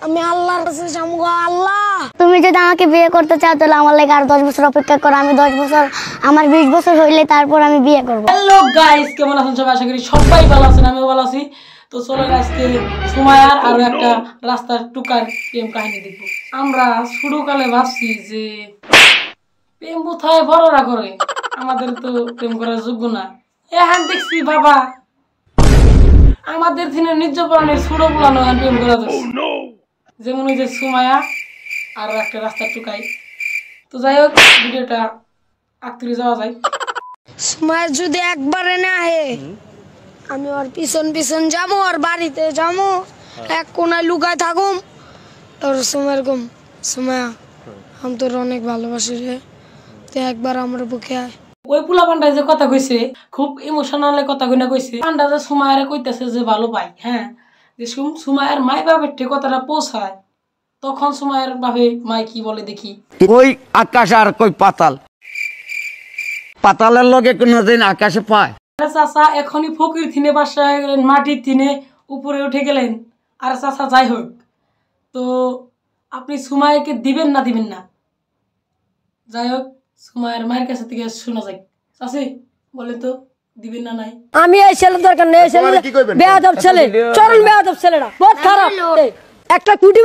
আমি আল্লাহর কাছে যাবো। আল্লাহ, তুমি যদি আমাকে বিয়ে করতে চাও তাহলে আমার লাগে আর 10 বছর অপেক্ষা করো। আমি 10 বছর, আমার 20 বছর হইলে তারপর আমি বিয়ে করব। হ্যালো গাইস, কেমন আছেন সবাই? আশা করি সবাই ভালো আছেন, আমিও ভালো আছি। তো চলো আজকে সুমাইয়ার আরো একটা রাস্তার টুকার প্রেম কাহিনী দেখব। আমরা ছোটকালে ভাবছি যে প্রেম কোথায় বড়রা করে, আমাদের তো প্রেম করার যোগ্য না। এখন দেখছি বাবা আমাদের দিনে নির্যাতনের ছোট পুলানো প্রেম করা যাচ্ছে, যেমন ওই যে সুমাইয়া আর একটা রাস্তার টুকাই। তো যাই হোক, ভিডিওটা আঁকতে যাওয়া যায়। সময় যদি একবার এনে আহে, আমি ওর পিছন পিছন যাবো, ওর বাড়িতে যাবো, এক কোনায় লুকায় থাকুম। ওর সময়ের কম, সময়া আমি তোর অনেক ভালোবাসি রে, তুই একবার আমার বুকে আয়। ওই পুলা পান্ডায় যে কথা কইছে, খুব ইমোশনাল কথা কইনা কইছে। পান্ডা যে সুমাইয়ারে কইতেছে যে ভালো পাই, হ্যাঁ, যে সুমাইয়ার মাই বাবার ঠিক কথাটা পৌঁছায়, তখন সুমাইয়ার ভাবে মাই কি বলে দেখি। কই আকাশ আর কই পাতাল, পাতালের লগে কোনদিন আকাশে পায়। আরে চাচা এখনই ফকির থিনে বাসায় গেলেন, মাটির থিনে উপরে উঠে গেলেন। আর চাচা যাই হোক, তো আপনি সুমাইয়াকে দিবেন না দিবেন না? যাই হোক, সুমাইয়ার মায়ের কাছে থেকে শোনা যায়। চাচি বলে তো দিবেন না নাই? আমি এই ছেলে দরকার নেই, ছেলে বেয়াদব ছেলে, চরম বেয়াদব ছেলেটা, বহুত খারাপ। একটা কুটি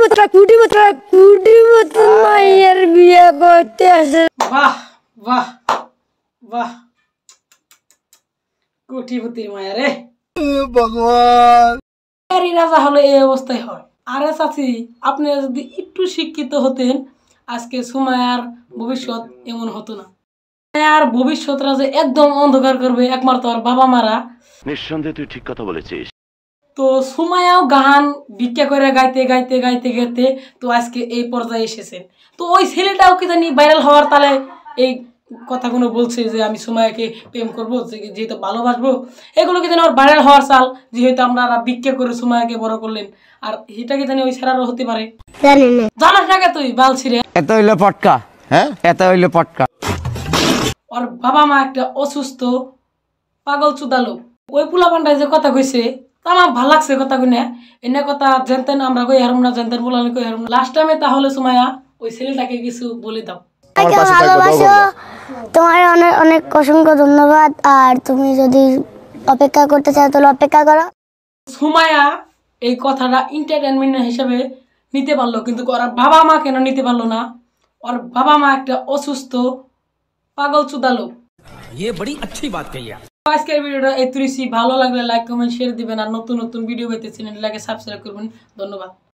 মায়ের বিয়ে করতে আসে। বাহ বাহ বাহ, কোটিপতির মায়া রে ভগবান। রাজা হলে এই অবস্থায় হয়। আরে চাচি, আপনি যদি একটু শিক্ষিত হতেন, আজকে সুমাইয়ার ভবিষ্যৎ এমন হতো না। আর ভবিষ্যৎরা যে একদম অন্ধকার করবে একমাত্র আর বাবা মারা। নিঃসন্দেহে তুই ঠিক কথা বলেছিস। তো সুমাইয়াও গান ভিক্ষা করে গাইতে গাইতে গাইতে গাইতে তো আজকে এই পর্যায়ে এসেছেন। তো ওই ছেলেটাও কি জানি ভাইরাল হওয়ার তালে এই কথাগুলো বলছে যে আমি সুমাইয়াকে প্রেম করবো, যেহেতু ভালোবাসবো। এগুলো কি জানি ওর ভাইরাল হওয়ার চাল, যেহেতু আমরা ভিক্ষা করে সুমাইয়াকে বড় করলেন। আর এটা কি জানি ওই ছেড়ারও হতে পারে, জানাস না তুই বালছি রে। এত হইলো পটকা, হ্যাঁ, এত হইলো পটকা। ওর বাবা মা একটা অসুস্থ পাগল চুদালো। ওই পুলা পান্ডায় যে কথা কইছে, আমার ভাল লাগছে কথা কইনা। এনে কথা জানতেন আমরা কই হারুম না, জানতেন বলানি কই হারুম না। লাস্ট টাইমে তাহলে সুমাইয়া ওই ছেলেটাকে কিছু বলে দাও। ভালোবাসো, তোমার অনেক অনেক অসংখ্য ধন্যবাদ। আর তুমি যদি অপেক্ষা করতে চাও তাহলে অপেক্ষা করো। সুমাইয়া এই কথাটা এন্টারটেইনমেন্ট হিসেবে নিতে পারলো, কিন্তু ওর বাবা মা কেন নিতে পারলো না? ওর বাবা মা একটা অসুস্থ পাগল চুদালো। ये बड़ी अच्छी बात कही है। আজকের ভিডিওটা এই তুরিসি, ভালো লাগলে লাইক কমেন্ট শেয়ার দিবেন। আর নতুন নতুন ভিডিও পেতে চ্যানেলটাকে সাবস্ক্রাইব করবেন। ধন্যবাদ।